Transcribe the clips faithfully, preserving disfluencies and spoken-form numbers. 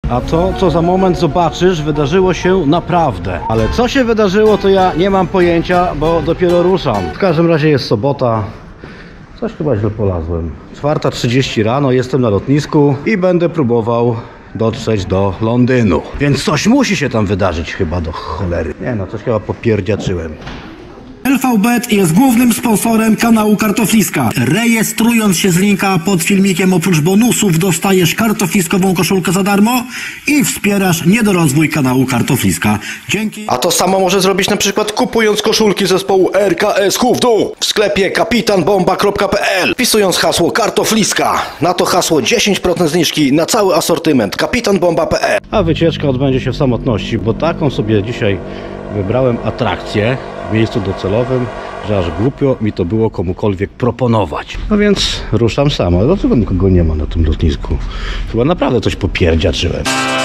A to, co za moment zobaczysz, wydarzyło się naprawdę. Ale co się wydarzyło, to ja nie mam pojęcia, bo dopiero ruszam. W każdym razie jest sobota. Coś chyba źle polazłem. czwarta trzydzieści rano, jestem na lotnisku i będę próbował dotrzeć do Londynu. Więc coś musi się tam wydarzyć chyba, do cholery. Nie no, coś chyba popierdziaczyłem. L V Bet jest głównym sponsorem kanału Kartofliska. Rejestrując się z linka pod filmikiem, oprócz bonusów dostajesz kartofliskową koszulkę za darmo i wspierasz niedorozwój kanału Kartofliska. Dzięki. A to samo może zrobić na przykład kupując koszulki zespołu R K S Hufdu w sklepie kapitan bomba kropka p l, wpisując hasło Kartofliska. Na to hasło dziesięć procent zniżki na cały asortyment kapitan bomba kropka p l. A wycieczka odbędzie się w samotności, bo taką sobie dzisiaj wybrałem atrakcję w miejscu docelowym, że aż głupio mi to było komukolwiek proponować. No więc ruszam sam. Ale dlaczego nikogo nie ma na tym lotnisku? Chyba naprawdę coś popierdziaczyłem.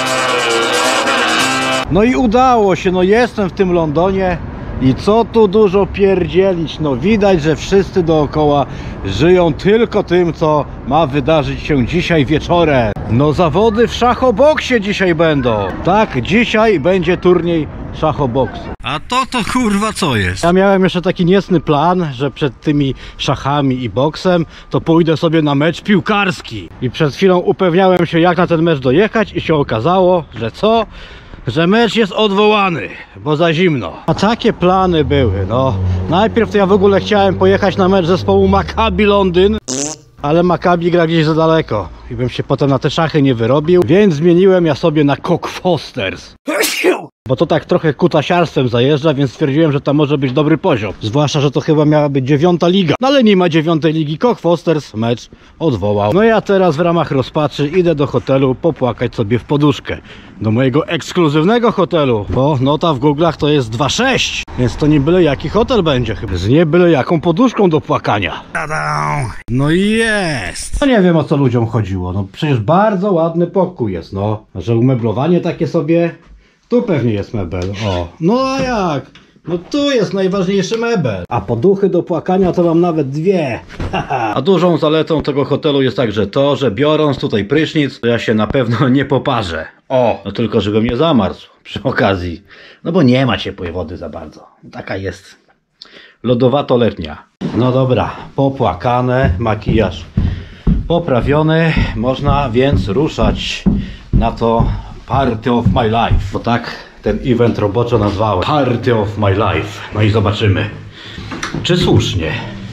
No i udało się, no jestem w tym Londonie i co tu dużo pierdzielić. No widać, że wszyscy dookoła żyją tylko tym, co ma wydarzyć się dzisiaj wieczorem. No zawody w szachoboksie dzisiaj będą. Tak, dzisiaj będzie turniej szachoboksu. A to to kurwa co jest? Ja miałem jeszcze taki niecny plan, że przed tymi szachami i boksem to pójdę sobie na mecz piłkarski. I przed chwilą upewniałem się, jak na ten mecz dojechać i się okazało, że co? Że mecz jest odwołany, bo za zimno. A takie plany były, no. Najpierw to ja w ogóle chciałem pojechać na mecz zespołu Maccabi Londyn, ale Maccabi gra gdzieś za daleko i bym się potem na te szachy nie wyrobił, więc zmieniłem ja sobie na Cockfosters. Bo to tak trochę kutasiarstwem zajeżdża, więc stwierdziłem, że tam może być dobry poziom. Zwłaszcza, że to chyba miała być dziewiąta liga. No ale nie ma dziewiątej ligi. Cockfosters mecz odwołał. No ja teraz w ramach rozpaczy idę do hotelu popłakać sobie w poduszkę. Do mojego ekskluzywnego hotelu. Bo nota w Google'ach to jest dwa sześć. Więc to nie byle jaki hotel będzie chyba. Z nie byle jaką poduszką do płakania. No i jest. No nie wiem, o co ludziom chodziło. No przecież bardzo ładny pokój jest, no. Że umeblowanie takie sobie... Tu pewnie jest mebel, o. No a jak? No tu jest najważniejszy mebel. A poduchy do płakania to mam nawet dwie. A dużą zaletą tego hotelu jest także to, że biorąc tutaj prysznic, to ja się na pewno nie poparzę. O, no tylko żebym nie zamarzł przy okazji. No bo nie ma ciepłej wody za bardzo. Taka jest lodowato-letnia. No dobra, popłakane, makijaż poprawiony. Można więc ruszać na to Party of my life, bo tak ten event roboczo nazwałem. Party of my life. No i zobaczymy, czy słusznie.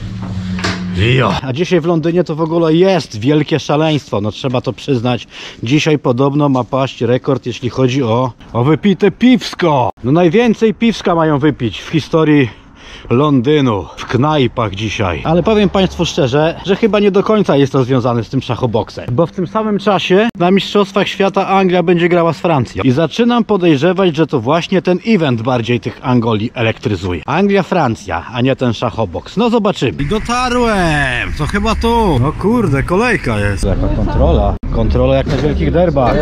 Jo. A dzisiaj w Londynie to w ogóle jest wielkie szaleństwo, no trzeba to przyznać. Dzisiaj podobno ma paść rekord, jeśli chodzi o, o wypite piwsko. No najwięcej piwska mają wypić w historii Londynu, w knajpach dzisiaj. Ale powiem Państwu szczerze, że chyba nie do końca jest to związane z tym szachoboksem. Bo w tym samym czasie na Mistrzostwach Świata Anglia będzie grała z Francją. I zaczynam podejrzewać, że to właśnie ten event bardziej tych Angoli elektryzuje. Anglia-Francja, a nie ten szachoboks. No zobaczymy. I dotarłem! To chyba tu. No kurde, kolejka jest. Jaka kontrola. Kontrola jak na wielkich derbach.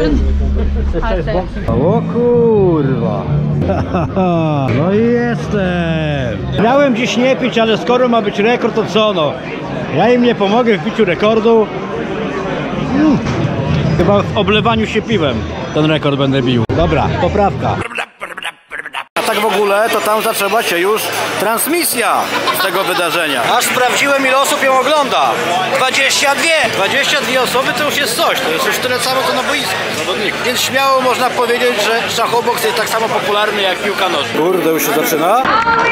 O kurwa. No i jestem. Miałem dziś nie pić, ale skoro ma być rekord, to co no? Ja im nie pomogę w biciu rekordu. Mm. Chyba w oblewaniu się piwem ten rekord będę bił. Dobra, poprawka. A tak w ogóle to tam zaczęła się już transmisja z tego wydarzenia. Aż sprawdziłem, ile osób ją ogląda. dwadzieścia dwie. dwadzieścia dwie osoby to już jest coś. To jest już tyle samo co na boisku zawodników. Więc śmiało można powiedzieć, że szachoboks jest tak samo popularny jak piłka nożna. Kurde, już się zaczyna.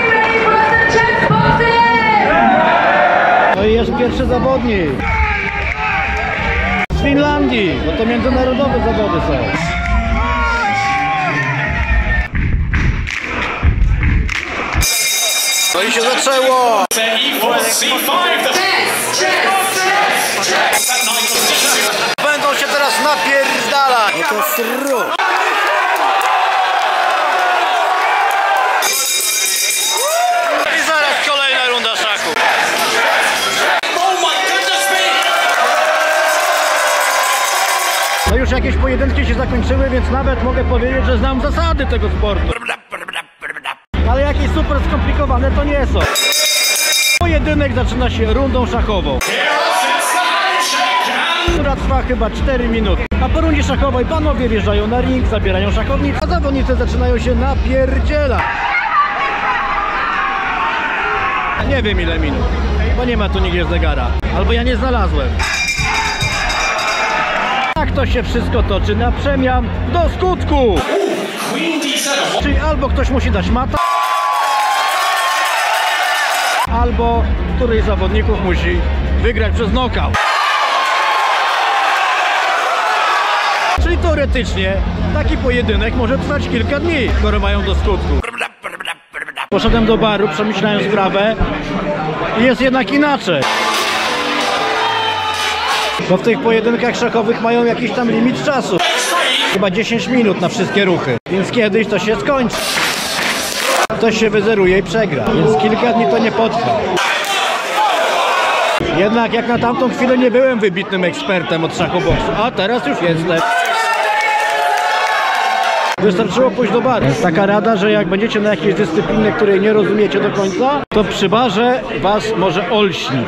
No i jest pierwszy zawodnik. Z Finlandii, bo to międzynarodowe zawody są. No i się zaczęło! Będą się teraz napierdalać! No to sru! I zaraz kolejna runda szachu! No już jakieś pojedynki się zakończyły, więc nawet mogę powiedzieć, że znam zasady tego sportu. Ale jakieś super skomplikowane to nie są. Pojedynek zaczyna się rundą szachową. która trwa chyba cztery minuty. A po rundzie szachowej panowie wjeżdżają na ring, zabierają szachownicę, a zawodnicy zaczynają się napierdzielać. Nie wiem ile minut, bo nie ma tu nigdzie zegara. Albo ja nie znalazłem. Tak to się wszystko toczy na przemian do skutku. Czyli albo ktoś musi dać mata, albo któryś z zawodników musi wygrać przez knockout. Czyli teoretycznie taki pojedynek może trwać kilka dni, skoro mają do skutku. Poszedłem do baru, przemyślałem sprawę i jest jednak inaczej. Bo w tych pojedynkach szachowych mają jakiś tam limit czasu. Chyba dziesięć minut na wszystkie ruchy. Więc kiedyś to się skończy. Ktoś się wyzeruje i przegra. Więc kilka dni to nie potrwa. Jednak jak na tamtą chwilę nie byłem wybitnym ekspertem od szachoboksu, a teraz już jestem. Wystarczyło pójść do baru. Jest taka rada, że jak będziecie na jakiejś dyscyplinie, której nie rozumiecie do końca, to przy barze was może olśnić.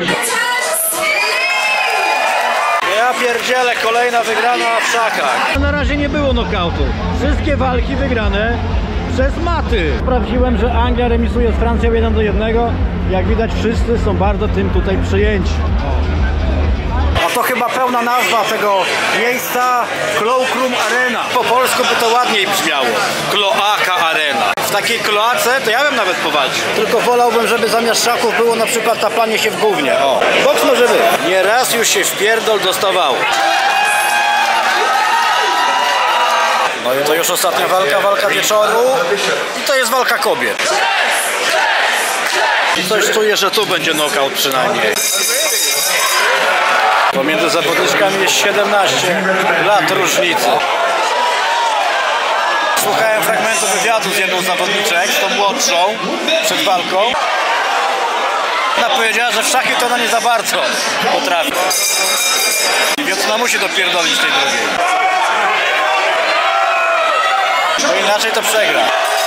Ja pierdzielę, kolejna wygrana w szachach. Na razie nie było knockoutu. Wszystkie walki wygrane przez maty. Sprawdziłem, że Anglia remisuje z Francją jeden do jednego. Jak widać, wszyscy są bardzo tym tutaj przyjęci. A to chyba pełna nazwa tego miejsca, Cloakroom Arena. Po polsku by to ładniej brzmiało. Kloaka Arena. W takiej kloace to ja bym nawet powalczył. Tylko wolałbym, żeby zamiast szachów było na przykład tapanie się w gównie. O, boks może być. Nieraz już się w pierdol dostawało. No i to już ostatnia walka, walka wieczoru. I to jest walka kobiet. I coś czuję, że tu będzie knockout przynajmniej. Pomiędzy zawodniczkami jest siedemnaście lat różnicy. Słuchałem fragmentu wywiadu z jedną z zawodniczek, z tą młodszą, przed walką. Ona powiedziała, że w szachy to ona nie za bardzo potrafi. Więc ona musi dopierdolić tej drugiej. Bo inaczej to przegra.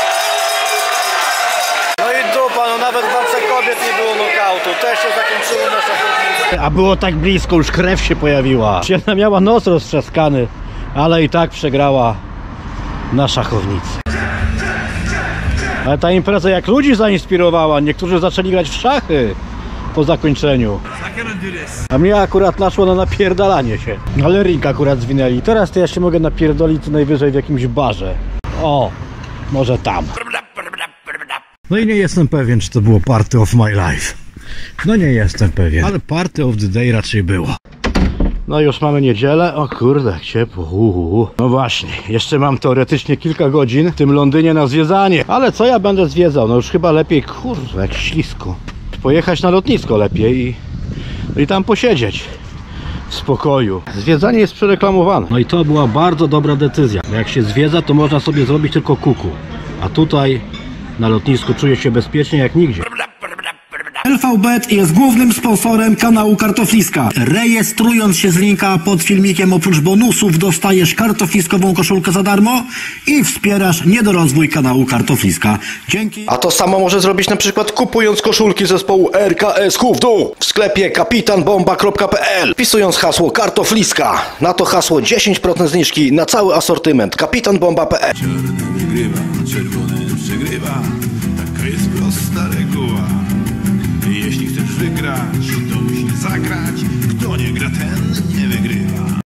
No i dupa, no nawet w walce kobiet nie było knockoutu. Też się zakończyło na szachownicy. A było tak blisko, już krew się pojawiła. Ona miała nos roztrzaskany, ale i tak przegrała na szachownicy. Ale ta impreza jak ludzi zainspirowała. Niektórzy zaczęli grać w szachy po zakończeniu. A mnie akurat naszło na napierdalanie się. Ale ring akurat zwinęli. Teraz to ja się mogę napierdolić co najwyżej w jakimś barze. O, może tam. No i nie jestem pewien, czy to było party of my life. No nie jestem pewien, ale party of the day raczej było. No już mamy niedzielę, o kurde, jak ciepło. Uhuhu. No właśnie, jeszcze mam teoretycznie kilka godzin w tym Londynie na zwiedzanie. Ale co ja będę zwiedzał? No już chyba lepiej, kurde, jak ślisko. Pojechać na lotnisko lepiej i, i tam posiedzieć w spokoju. Zwiedzanie jest przereklamowane. No i to była bardzo dobra decyzja. Bo jak się zwiedza, to można sobie zrobić tylko kuku. A tutaj na lotnisku czuję się bezpiecznie jak nigdzie. L V Bet jest głównym sponsorem kanału Kartofliska. Rejestrując się z linka pod filmikiem, oprócz bonusów dostajesz kartofliskową koszulkę za darmo i wspierasz niedorozwój kanału Kartofliska. Dzięki. A to samo może zrobić na przykład kupując koszulki zespołu R K S Huf Dół w sklepie kapitan bomba kropka p l, wpisując hasło Kartofliska. Na to hasło dziesięć procent zniżki na cały asortyment kapitan bomba kropka p l. Czarny wygrywa, czerwony przegrywa. Taka jest prosta reguła. Jeśli chcesz wygrać, to musisz zagrać